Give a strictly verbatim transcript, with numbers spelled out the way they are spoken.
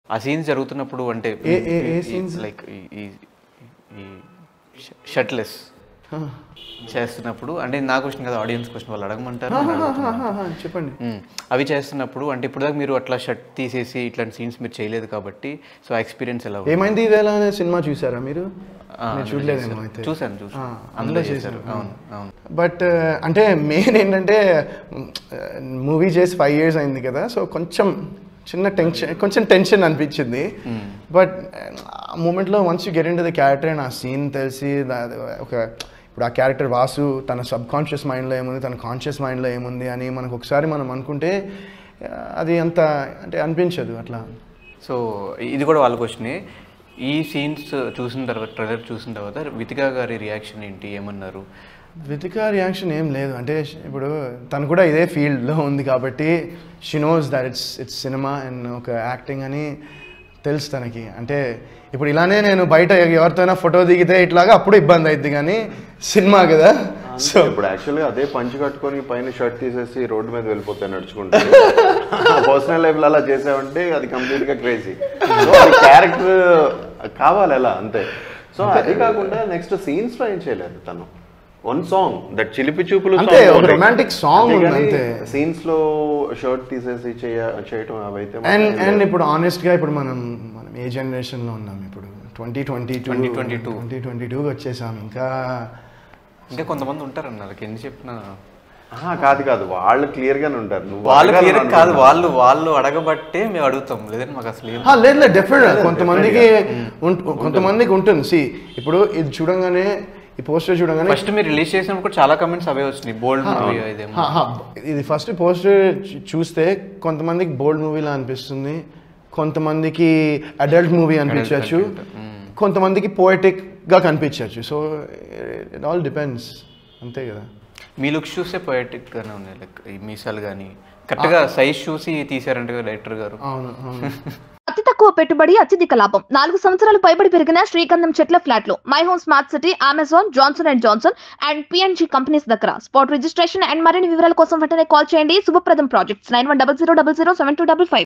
ఆ సీన్స్ జరుగుతున్నప్పుడు అంటే లైక్ ఈ షర్ట్లెస్ చేస్తున్నప్పుడు అంటే నా క్వశ్చన్ కదా ఆడియన్స్ క్వశ్చన్ వాళ్ళు అడగమంటారు చెప్పండి. అవి చేస్తున్నప్పుడు అంటే ఇప్పుడు దాకా మీరు అట్లా షర్ట్ తీసేసి ఇట్లాంటి సీన్స్ మీరు చేయలేదు కాబట్టి సో ఆ ఎక్స్పీరియన్స్ ఎలా ఏమైంది ఇవేళ అనే సినిమా చూసారా మీరు? చూడలేదేమో అయితే. చూసాను చూసాను అందులో చేశారు. అవును అవును. బట్ అంటే మెయిన్ ఏంటంటే మూవీ చేసి ఫైవ్ ఇయర్స్ అయింది కదా, సో కొంచెం చిన్న టెన్షన్ కొంచెం టెన్షన్ అనిపించింది. బట్ ఆ మూమెంట్లో once you get into the character and ఆ సీన్ తెలిసి ఒక ఇప్పుడు ఆ క్యారెక్టర్ వాసు తన సబ్ కాన్షియస్ మైండ్లో ఏముంది, తన కాన్షియస్ మైండ్లో ఏముంది అని మనకు ఒకసారి మనం అనుకుంటే అది అంత అంటే అనిపించదు అట్లా. సో ఇది కూడా వాళ్ళ క్వశ్చనే. ఈ సీన్స్ చూసిన తర్వాత ట్రైలర్ చూసిన తర్వాత వితికా గారి రియాక్షన్ ఏంటి, ఏమన్నారు? వితికా రియాక్షన్ ఏం లేదు. అంటే ఇప్పుడు తను కూడా ఇదే ఫీల్డ్లో ఉంది కాబట్టి she knows that it's it's cinema and ఒక యాక్టింగ్ అని తెలుసు తనకి. అంటే ఇప్పుడు ఇలానే నేను బయట ఎవరితోనైనా ఫోటో దిగితే ఇట్లాగా అప్పుడు ఇబ్బంది అవుద్ది, కానీ సినిమా కదా. సో ఇప్పుడు యాక్చువల్గా అదే పంచి కట్టుకొని పైన షర్ట్ తీసేసి రోడ్డు మీద వెళ్ళిపోతాయి నడుచుకుంటే. పర్సనల్ లైఫ్లో అలా చేసామంటే అది కంప్లీట్గా క్రేజీ. సో అది క్యారెక్టర్ కావాలి అలా అంతే. సో అది కాకుండా నెక్స్ట్ సీన్స్లో ఏం చేయలేదు తను. వన్ సాంగ్ దట్ చిలిపి చూపులు అంటే ఒక రొమాంటిక్ సాంగ్ ఉంది అంతే. సీన్స్ లో షర్ట్ తీసేసి చేయటం అవైతే. అండ్ అండ్ ఇప్పుడు ఆనెస్ట్ గా ఇప్పుడు మనం మనం ఏ జనరేషన్ లో ఉన్నాం ఇప్పుడు? Twenty twenty two twenty twenty two twenty twenty టూకి వచ్చేసాం. ఇంకా ఇంకా కొంతమంది ఉంటారు అన్న వాళ్ళకి ఎన్ని చెప్పినా కాదు కాదు వాళ్ళు క్లియర్ గానే ఉంటారు. వాళ్ళు క్లియర్ కాదు, వాళ్ళు వాళ్ళు అడగబట్టే మేము అడుగుతాం, లేదంటే మాకు అసలు లేదు లేదు డెఫినెట్ కొంతమందికి కొంతమందికి ఉంటుంది. సి ఇప్పుడు ఇది చూడంగానే ఈ పోస్టర్ చూడగానే ఫస్ట్ మీరు రిలీజ్ చేసినప్పుడు చాలా కమెంట్స్ అవే వచ్చినాయి, బోల్డ్ మూవీ ఇది. ఫస్ట్ పోస్టర్ చూస్తే కొంతమందికి బోల్డ్ మూవీలా అనిపిస్తుంది, కొంతమందికి అడల్ట్ మూవీ అనిపించవచ్చు, కొంతమందికి పోయటిక్ గా కనిపించవచ్చు. సో ఇట్ ఆల్ డిపెండ్స్ అంతే కదా. మీ లుక్స్ చూస్తే పోయటిక్ గానే ఉన్నాయి, లైక్ ఈ మీసాలు కానీ కరెక్ట్ గా సైజ్ చూసి తీసారంట డైరెక్టర్ గారు. అవును అవును. అతి తక్కువ పెట్టుబడి అత్యధిక లాభం. నాలుగు సంవత్సరాలు పైబడి పెరిగిన శ్రీగంధం చెట్ల ఫ్లాట్లు my home smart city, Amazon, Johnson and Johnson and PNG companies దగ్గర. స్పాట్ రిజిస్ట్రేషన్ అండ్ మరిన్ని వివరాల కోసం వెంటనే కాల్ చేయండి. శుభప్రదం projects nine one double zero double zero seven two double five.